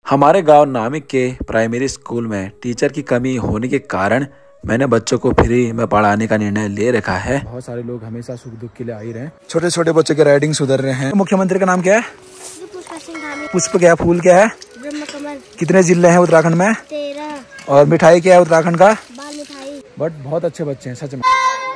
हमारे गांव नामिक के प्राइमरी स्कूल में टीचर की कमी होने के कारण मैंने बच्चों को फ्री में पढ़ाने का निर्णय ले रखा है। बहुत सारे लोग हमेशा सुख दुख के लिए आ ही रहे हैं। छोटे छोटे बच्चों के राइटिंग सुधर रहे हैं। मुख्यमंत्री का नाम क्या है? पुष्प क्या है? फूल क्या है? कितने जिले हैं उत्तराखंड में? 13। और मिठाई क्या है उत्तराखंड का? बाल मिठाई। बट बहुत अच्छे बच्चे हैं सच में,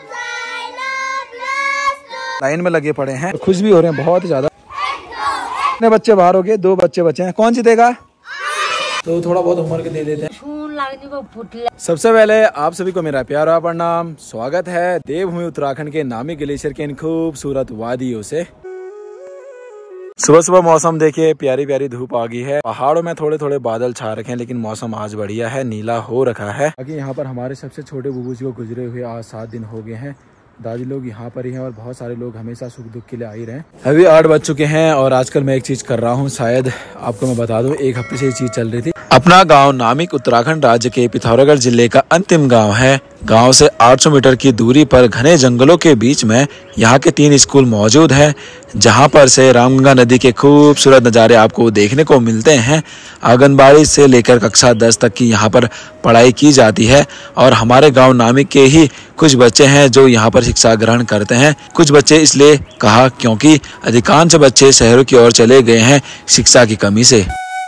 लाइन में लगे पड़े हैं, खुश भी हो रहे हैं बहुत ज्यादा। कितने बच्चे बाहर हो गए? 2 बच्चे बचे हैं। कौन जीतेगा? तो थोड़ा बहुत होमवर्क दे देते हैं। सबसे पहले आप सभी को मेरा प्यारा प्रणाम। स्वागत है देवभूमि उत्तराखंड के नामी ग्लेशियर के इन खूबसूरत वादियों से। सुबह सुबह मौसम देखिए, प्यारी प्यारी धूप आ गई है। पहाड़ों में थोड़े थोड़े बादल छा रखे हैं, लेकिन मौसम आज बढ़िया है, नीला हो रखा है। बाकी यहाँ पर हमारे सबसे छोटे बुबू जी को गुजरे हुए आज 7 दिन हो गए हैं। दादी लोग यहाँ पर ही हैं और बहुत सारे लोग हमेशा सुख दुख के लिए आ ही रहे हैं। अभी 8 बज चुके हैं और आजकल मैं एक चीज कर रहा हूँ, शायद आपको मैं बता दूं, 1 हफ्ते से ये चीज चल रही थी। अपना गांव नामिक उत्तराखंड राज्य के पिथौरागढ़ जिले का अंतिम गांव है। गांव से 800 मीटर की दूरी पर घने जंगलों के बीच में यहाँ के 3 स्कूल मौजूद हैं, जहां पर से रामगंगा नदी के खूबसूरत नज़ारे आपको देखने को मिलते हैं। आंगनबाड़ी से लेकर कक्षा 10 तक की यहाँ पर पढ़ाई की जाती है और हमारे गांव नामिक के ही कुछ बच्चे हैं जो यहाँ पर शिक्षा ग्रहण करते हैं। कुछ बच्चे इसलिए कहा क्योंकि अधिकांश बच्चे शहरों की ओर चले गए हैं शिक्षा की कमी से।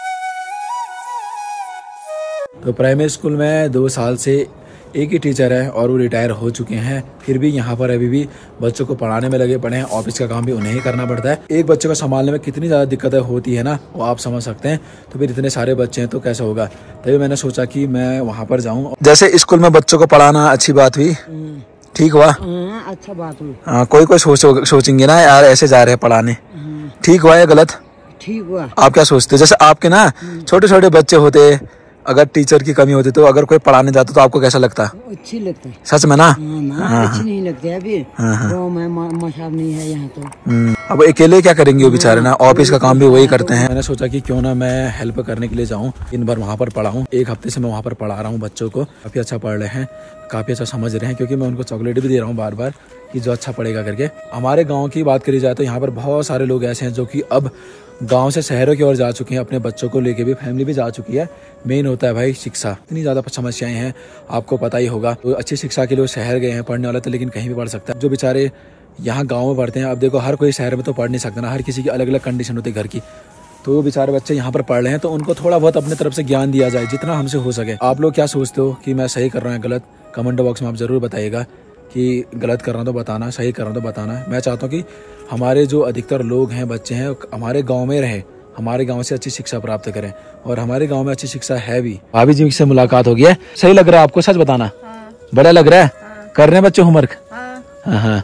तो प्राइमरी स्कूल में 2 साल से एक ही टीचर है और वो रिटायर हो चुके हैं, फिर भी यहाँ पर अभी भी बच्चों को पढ़ाने में लगे पड़े हैं। ऑफिस का काम भी उन्हें ही करना पड़ता है। एक बच्चे को संभालने में कितनी ज़्यादा दिक्कतें होती है ना, वो आप समझ सकते हैं। तो फिर इतने सारे बच्चे हैं तो कैसे होगा, तभी मैंने सोचा कि मैं वहाँ पर जाऊँ। जैसे स्कूल में बच्चों को पढ़ाना अच्छी बात हुई, ठीक हुआ, अच्छा बात हुई। हाँ, कोई सोचेंगे ना यार ऐसे जा रहे हैं पढ़ाने, ठीक हुआ या गलत? ठीक हुआ। आप क्या सोचते हो? जैसे आपके ना छोटे छोटे बच्चे होते, अगर टीचर की कमी होती तो अगर कोई पढ़ाने जाता तो आपको कैसा लगता? अच्छी लगती है सच में ना? अच्छी नहीं लगती है अभी। गाँव में मशाब नहीं है यहाँ तो। अब अकेले क्या करेंगे वो बेचारे ना, ऑफिस का काम भी वही करते हैं। मैंने सोचा कि क्यों ना मैं हेल्प करने के लिए जाऊँ, दिन भर वहाँ पर पढ़ाऊँ। 1 हफ्ते से मैं वहाँ पर पढ़ा रहा हूँ बच्चों को। काफी अच्छा पढ़ रहे हैं, काफी अच्छा समझ रहे हैं, क्योंकि मैं उनको चॉकलेट भी दे रहा हूँ बार बार कि जो अच्छा पढ़ेगा करके। हमारे गाँव की बात करी जाए तो यहाँ पर बहुत सारे लोग ऐसे हैं जो कि अब गांव से शहरों की ओर जा चुके हैं, अपने बच्चों को लेके भी फैमिली भी जा चुकी है। मेन होता है भाई शिक्षा। इतनी ज़्यादा समस्याएं हैं, आपको पता ही होगा। तो अच्छी शिक्षा के लिए शहर गए हैं पढ़ने वाला, तो लेकिन कहीं भी पढ़ सकता है। जो बेचारे यहाँ गांव में पढ़ते हैं, अब देखो हर कोई शहर में तो पढ़ नहीं सकता ना, हर किसी की अलग अलग कंडीशन होती है घर की। तो बेचारे बच्चे यहाँ पर पढ़ रहे हैं, तो उनको थोड़ा बहुत अपने तरफ से ज्ञान दिया जाए जितना हमसे हो सके। आप लोग क्या सोचते हो कि मैं सही कर रहा हूँ गलत? कमेंट बॉक्स में आप जरूर बताइएगा कि गलत कर रहा हूँ तो बताना, सही कर रहा हूँ तो बताना। मैं चाहता हूँ कि हमारे जो अधिकतर लोग हैं, बच्चे हैं, हमारे गाँव में रहें, हमारे गांव से अच्छी शिक्षा प्राप्त करें, और हमारे गांव में अच्छी शिक्षा है भी। भाभी जी से मुलाकात हो गई है। सही लग रहा है आपको? सच बताना। बड़ा लग रहा है? कर रहे हैं बच्चे होमवर्क? हाँ।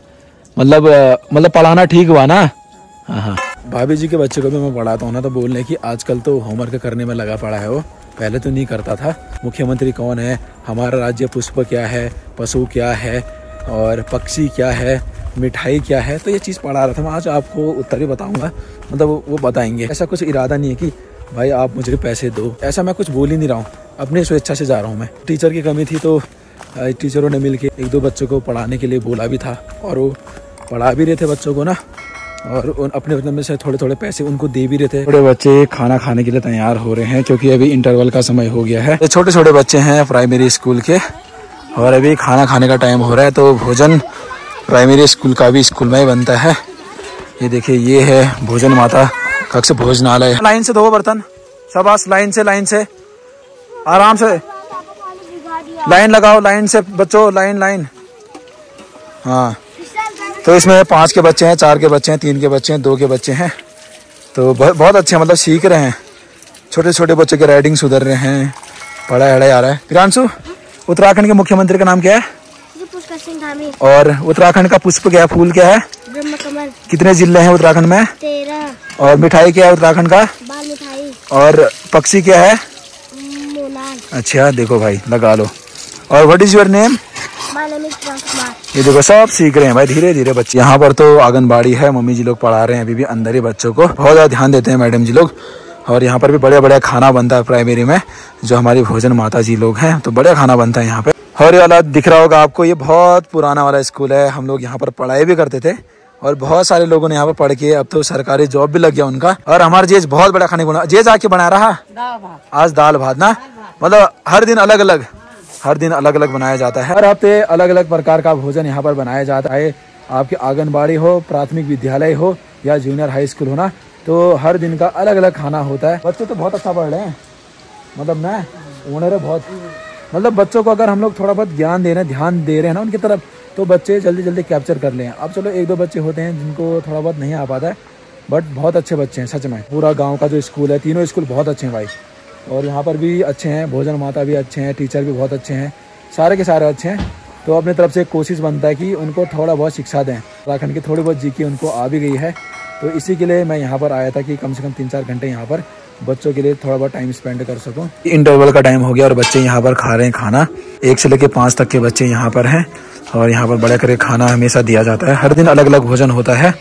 मतलब पढ़ाना ठीक हुआ ना? हाँ। भाभी जी के बच्चे को भी मैं पढ़ाता हूँ ना, तो बोलने की आजकल तो होमवर्क करने में लगा पड़ा है वो, पहले तो नहीं करता था। मुख्यमंत्री कौन है, हमारा राज्य पुष्प क्या है, पशु क्या है और पक्षी क्या है, मिठाई क्या है, तो ये चीज़ पढ़ा रहा था मैं। आज आपको उत्तर ही बताऊंगा, मतलब वो बताएंगे। ऐसा कुछ इरादा नहीं है कि भाई आप मुझे पैसे दो, ऐसा मैं कुछ बोल ही नहीं रहा हूँ, अपनी स्वेच्छा से जा रहा हूँ मैं। टीचर की कमी थी तो टीचरों ने मिलके 1-2 बच्चों को पढ़ाने के लिए बोला भी था, और वो पढ़ा भी रहे थे बच्चों को ना, और अपने में से थोड़े थोड़े पैसे उनको दे भी रहे थे। छोटे बच्चे खाना खाने के लिए तैयार हो रहे हैं, क्योंकि अभी इंटरवल का समय हो गया है। छोटे छोटे बच्चे हैं प्राइमरी स्कूल के, और अभी खाना खाने का टाइम हो रहा है। तो भोजन प्राइमरी स्कूल का भी स्कूल में ही बनता है। ये देखिए, ये है भोजन माता कक्ष भोजनालय। लाइन से धो बर्तन, शाबाश, लाइन से आराम से लाइन लगाओ, लाइन से बच्चों, लाइन। हाँ, तो इसमें 5 के बच्चे हैं, 4 के बच्चे हैं, 3 के बच्चे हैं, 2 के बच्चे हैं। तो बहुत अच्छे, मतलब सीख रहे हैं। छोटे छोटे बच्चों के राइटिंग सुधर रहे हैं, पढ़ाई आ रहा है। प्रियांशु, उत्तराखंड के मुख्यमंत्री का नाम क्या है? और उत्तराखंड का पुष्प क्या है, फूल क्या है? ब्रह्मकमल। कितने जिले हैं उत्तराखंड में? 13। और मिठाई क्या है उत्तराखंड का? बाल मिठाई। और पक्षी क्या है? मोनाल। अच्छा, देखो भाई, लगा लो। और व्हाट इज योर नेम? ये देखो, सब सीख रहे हैं भाई धीरे धीरे बच्चे। यहाँ पर तो आंगनबाड़ी है, मम्मी जी लोग पढ़ा रहे हैं अभी भी अंदर ही बच्चों को, बहुत ज्यादा ध्यान देते हैं मैडम जी लोग। और यहाँ पर भी बढ़िया खाना बनता है प्राइमरी में, जो हमारी भोजन माता जी लोग हैं, तो बढ़िया खाना बनता है यहाँ पे। और ये वाला दिख रहा होगा आपको, ये बहुत पुराना वाला स्कूल है। हम लोग यहाँ पर पढ़ाई भी करते थे, और बहुत सारे लोगों ने यहाँ पर पढ़ के अब तो सरकारी जॉब भी लग गया उनका। और हमारा जेज बहुत बड़ा खाने को जेज आके बना रहा आज दाल भात ना, मतलब हर दिन अलग अलग बनाया जाता है। हर हफ्ते अलग अलग प्रकार का भोजन यहाँ पर बनाया जाता है। आपके आंगनबाड़ी हो, प्राथमिक विद्यालय हो या जूनियर हाई स्कूल हो ना, तो हर दिन का अलग अलग खाना होता है। बच्चे तो बहुत अच्छा पढ़ रहे हैं, मतलब ना ओनर बहुत, मतलब बच्चों को अगर हम लोग थोड़ा बहुत ज्ञान दे रहे हैं, ध्यान दे रहे हैं ना उनकी तरफ, तो बच्चे जल्दी जल्दी कैप्चर कर लें। अब चलो एक दो बच्चे होते हैं जिनको थोड़ा बहुत नहीं आ पाता है, बट बहुत अच्छे बच्चे हैं सच में। पूरा गांव का जो स्कूल है, तीनों स्कूल बहुत अच्छे हैं भाई। और यहाँ पर भी अच्छे हैं, भोजन माता भी अच्छे हैं, टीचर भी बहुत अच्छे हैं, सारे के सारे अच्छे हैं। तो अपनी तरफ से कोशिश बनता है कि उनको थोड़ा बहुत शिक्षा दें। उत्तराखंड की थोड़ी बहुत जीके उनको आ भी गई है, तो इसी के लिए मैं यहाँ पर आया था कि कम से कम 3-4 घंटे यहाँ पर बच्चों के लिए थोड़ा बहुत टाइम स्पेंड कर सकूं। इंटरवल का टाइम हो गया और बच्चे यहाँ पर खा रहे हैं खाना। 1 से लेकर 5 तक के बच्चे यहाँ पर हैं और यहाँ पर बड़ा करके खाना हमेशा दिया जाता है। हर दिन अलग अलग भोजन होता है।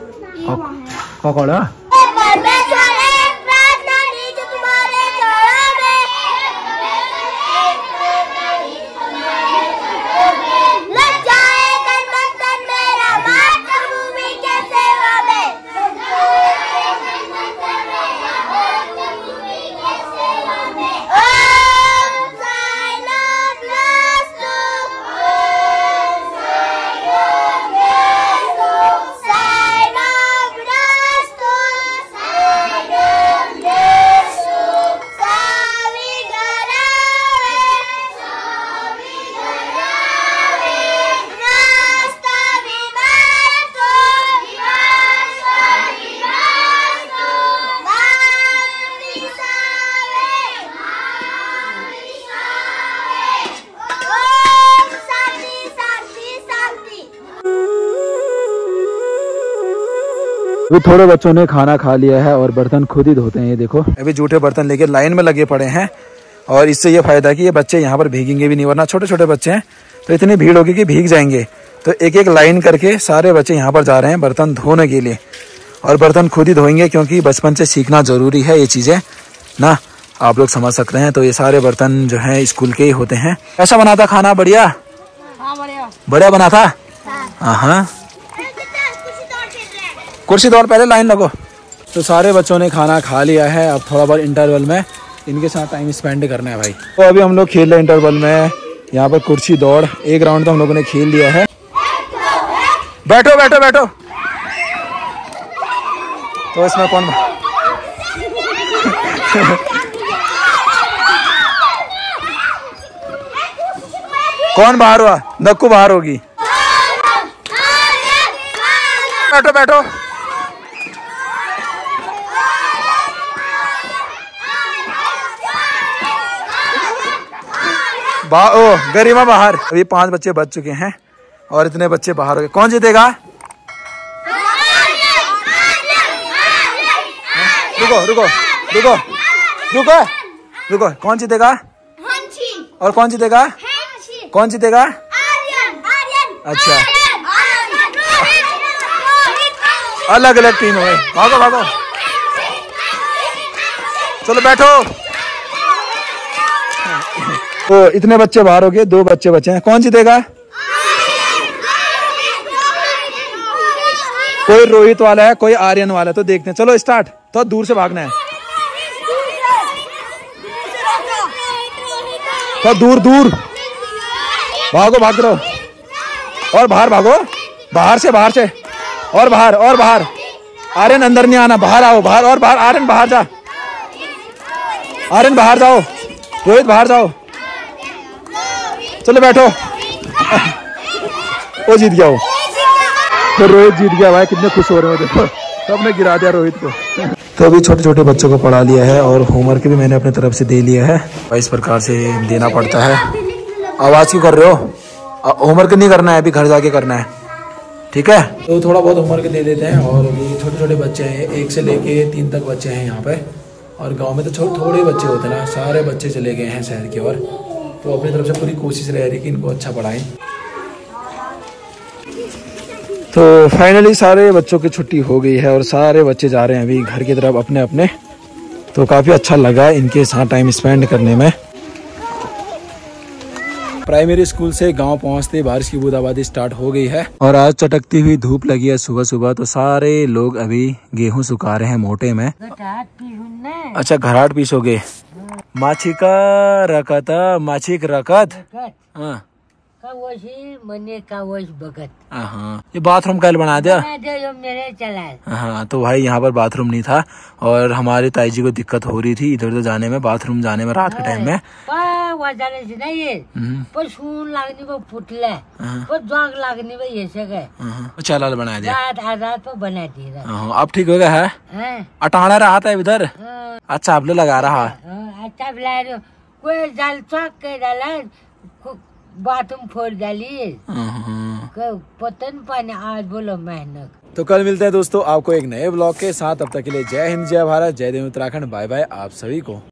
अभी थोड़े बच्चों ने खाना खा लिया है और बर्तन खुद ही धोते हैं। ये देखो अभी जूठे बर्तन लेके लाइन में लगे पड़े हैं। और इससे ये फायदा है कि ये बच्चे यहाँ पर भीगेंगे भी नहीं, वरना छोटे छोटे बच्चे हैं तो इतनी भीड़ होगी कि भीग जाएंगे। तो एक एक लाइन करके सारे बच्चे यहाँ पर जा रहे हैं बर्तन धोने के लिए। और बर्तन खुद ही धोएंगे क्योंकि बचपन से सीखना जरूरी है ये चीजें ना, आप लोग समझ सकते हैं। तो ये सारे बर्तन जो है स्कूल के ही होते हैं। कैसा बना था खाना? बढ़िया बढ़िया बना था। हाँ कुर्सी तोड़, पहले लाइन लगो। तो सारे बच्चों ने खाना खा लिया है। अब थोड़ा बहुत इंटरवल में इनके साथ टाइम स्पेंड करना है भाई। तो अभी हम लोग खेल रहे हैं इंटरवल में यहाँ पर कुर्सी दौड़। 1 राउंड तो हम लोगों ने खेल लिया है। बैठो बैठो बैठो। तो इसमें कौन बाहर हुआ? नक्कू बाहर होगी। बैठो बैठो। गरिमा बाहर। अभी 5 बच्चे बच चुके हैं और इतने बच्चे बाहर हो गए। कौन जीतेगा? रुको रुको रुको रुको रुको। कौन जीतेगा? और कौन जीतेगा? कौन जीतेगा? अच्छा अलग अलग टीम है। भागो भागो। चलो बैठो। तो इतने बच्चे बाहर हो गए, 2 बच्चे बचे हैं। कौन जीतेगा? कोई रोहित वाला है, कोई आर्यन वाला है। तो देखते हैं। चलो स्टार्ट। तो दूर से भागना है। तो दूर दूर भागो, भाग रहो। और बाहर भागो, बाहर से और बाहर। आर्यन अंदर नहीं आना, बाहर आओ। बाहर और बाहर। आर्यन बाहर जा। आर्यन बाहर जाओ। रोहित बाहर जाओ। चलो बैठो। वो जीत गया। वो तो रोहित जीत गया भाई। कितने खुश हो रहे हो देखो, सबने गिरा दिया रोहित को। तो अभी छोटे छोटे बच्चों को पढ़ा लिया है और होमवर्क भी मैंने अपनी तरफ से दे लिया है। इस प्रकार से देना पड़ता है। आवाज क्यों कर रहे हो? होमवर्क नहीं करना है, अभी घर जाके करना है, ठीक है? तो थोड़ा बहुत होमवर्क दे देते हैं। और अभी छोटे छोटे बच्चे हैं, 1 से लेके 3 तक बच्चे हैं यहाँ पे। और गांव में तो थोड़े बच्चे होते हैं ना, सारे बच्चे चले गए हैं शहर की ओर। तो अपनी तरफ से पूरी कोशिश रह रही है कि इनको अच्छा पढ़ाएं। तो फाइनली सारे बच्चों की छुट्टी हो गई है और सारे बच्चे जा रहे हैं अभी घर की तरफ अपने अपने। तो काफ़ी अच्छा लगा इनके साथ टाइम स्पेंड करने में। प्राइमरी स्कूल से गांव पहुंचते बारिश की बूंदाबांदी स्टार्ट हो गई है और आज चटकती हुई धूप लगी है सुबह सुबह। तो सारे लोग अभी गेहूं सुखा रहे हैं मोटे में। अच्छा घराट पीसोगे। माछी का रकत माछी रकत हाँ बगत ये बाथरूम कल बना दिया। मेरे चला हाँ तो भाई यहाँ पर बाथरूम नहीं था और हमारे ताई जी को दिक्कत हो रही थी इधर उधर जाने में, बाथरूम जाने में रात के टाइम में। लागनी वो फुटले जोंग लागनी वो ये सके चलाल बना दिया। रात तो बना दी। अब ठीक हो गया है। अटाना रहा था इधर। अच्छा आप लोग लगा रहा। अच्छा कोई जाल चौक के डाला बाथरूम फोड़ डाली पतन पानी आज बोलो मेहनत। तो कल मिलते हैं दोस्तों आपको एक नए ब्लॉग के साथ। तब तक के लिए जय हिंद, जय भारत, जय देव उत्तराखंड। बाय बाय आप सभी को।